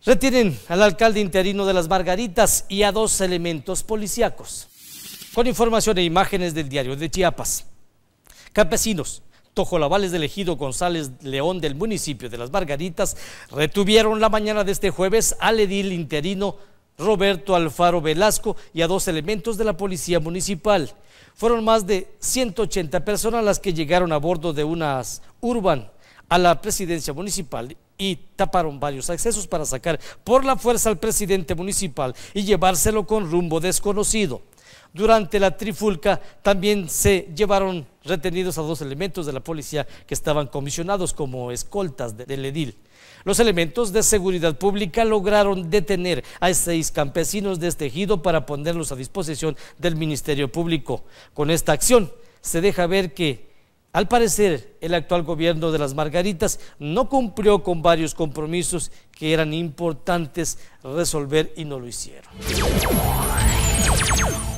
Retienen al alcalde interino de Las Margaritas y a 2 elementos policíacos. Con información e imágenes del Diario de Chiapas. Campesinos tojolabales del ejido González León del municipio de Las Margaritas retuvieron la mañana de este jueves al edil interino Roberto Alfaro Velasco y a 2 elementos de la policía municipal. Fueron más de 180 personas las que llegaron a bordo de unas Urban a la presidencia municipal y taparon varios accesos para sacar por la fuerza al presidente municipal y llevárselo con rumbo desconocido. Durante la trifulca también se llevaron retenidos a 2 elementos de la policía que estaban comisionados como escoltas del edil. Los elementos de seguridad pública lograron detener a 6 campesinos de este ejido para ponerlos a disposición del Ministerio Público. Con esta acción se deja ver que, al parecer, el actual gobierno de Las Margaritas no cumplió con varios compromisos que eran importantes resolver y no lo hicieron.